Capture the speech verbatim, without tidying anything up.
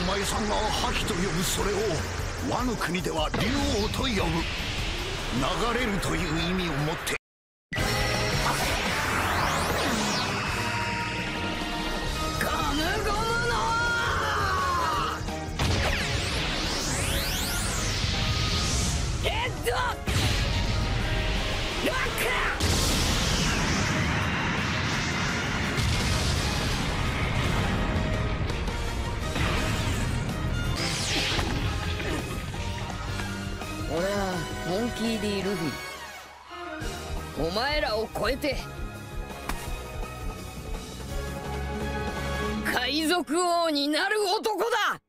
前さんが覇気と呼ぶそれをワノ国では竜王と呼ぶ。流れるという意味を持ってゴムゴムのヘッドロック。 俺はモンキー・ディ・ルフィ、お前らを超えて海賊王になる男だ。